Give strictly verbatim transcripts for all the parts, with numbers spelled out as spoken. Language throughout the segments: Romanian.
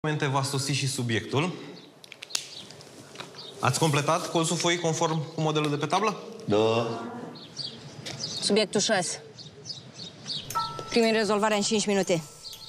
momente va sosi și subiectul. Ați completat colțul foii conform cu modelul de pe tablă? Da. Subiectul șase. Primim rezolvarea în cinci minute.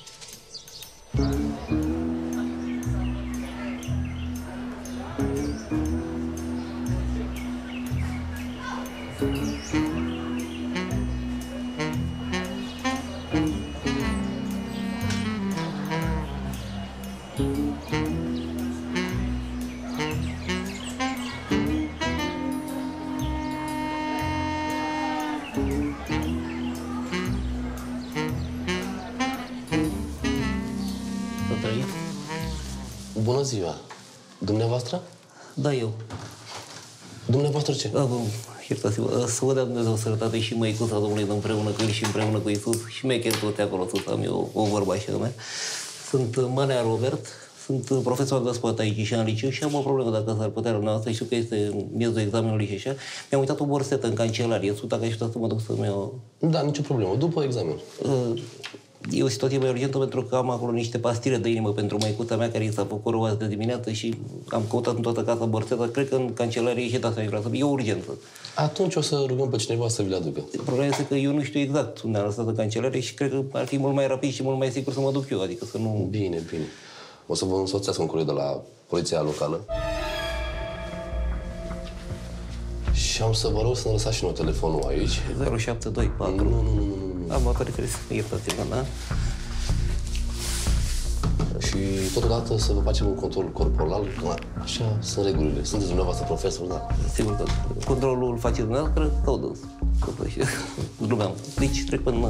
Bună ziua! Dumneavoastră? Da, eu. Dumneavoastră ce? Da, iertați-mă, să vă dea Dumnezeu sănătate și măicuța Domnului împreună cu el și împreună cu Iisus și mecheri toți acolo, să am eu o vorbă așa mea. Sunt Manea Robert, sunt profesor de sport aici și în liceu și am o problemă dacă s-ar putea la asta. Știu că este miezul examenului și așa. Mi-am uitat o borsetă în cancelarie. Sunt dacă aș putea să mă duc să-mi iau... Da, nicio problemă. După examen. E o situație mai urgentă pentru că am acolo niște pastile de inimă pentru măicuța mea care i s-a făcut rău azi de dimineață și am căutat în toată casa borțeta. Cred că în cancelarie și asta aș vrea să... E o urgență. Atunci o să rugăm pe cineva să vi le aducă. Problema este că eu nu știu exact unde am lăsat în cancelarie și cred că ar fi mult mai rapid și mult mai sigur să mă duc eu, adică să nu... Bine, bine. O să vă însoțească un coleg de la poliția locală. Și am să vă rog să ne lăsați și noi telefonul aici. zero șapte doi patru. Nu, nu, nu, nu, nu. Am apărut, iertați-mă, da? Și totodată să vă facem un control corporal. Așa sunt regulile. Sunteți dumneavoastră profesor, da? Sigur că controlul îl faceți dumneavoastră sau dâns? Glumeam. Deci trec până...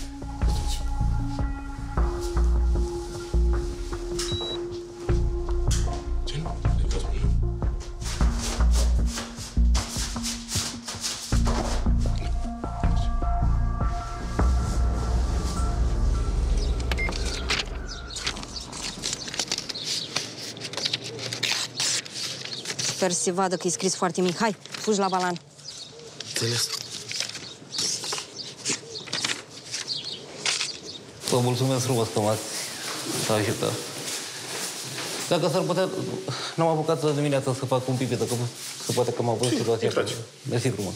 Sper să se vadă că e scris foarte mic. Hai, fugi la balan. Înțeles. Vă mulțumesc frumos că m-ați ajutat. Dacă s-ar putea, n-am apucat de dimineața să fac un pipi, dacă se poate că m-am văzut situația asta. Mersi frumos.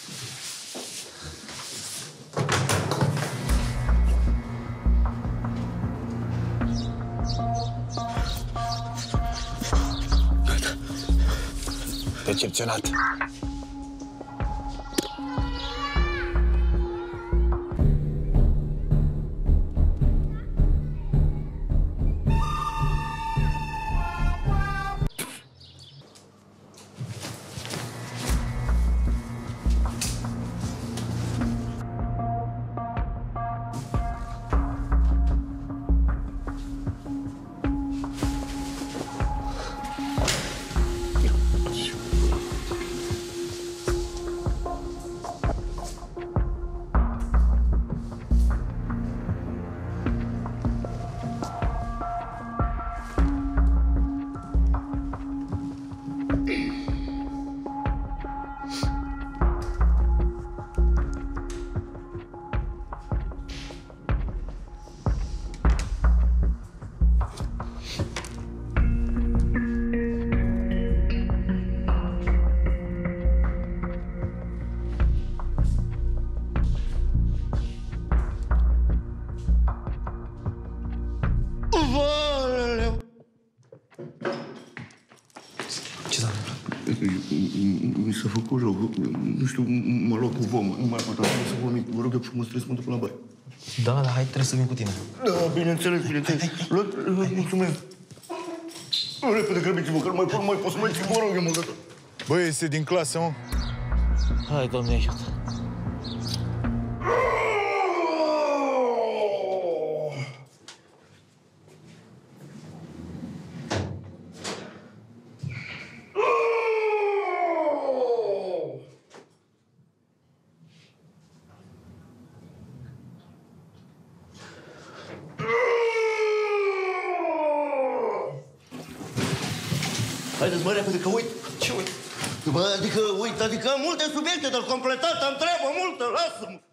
Decepționat. Ce s-a întâmplat? Mi s-a făcut rău. Nu știu, mă luat cu vom. Nu mai pot să vomit. Vă rog eu frumos, trebuie să mă duc la baie. Da, da, hai, trebuie să vin cu tine. Da, bineînțeles, bineînțeles. Luat, mulțumesc. Repede, grăbiți-vă, că nu mai pot, nu mai pot să mai țin, vă rog eu, mă, gata. Băi, este din clasă, mă? Hai, Doamne, ajută. Haideți, mă, repede, că uit. Ce uit? Bă, adică, uit, adică am multe subiecte de completat, am treabă multă, lasă-mă.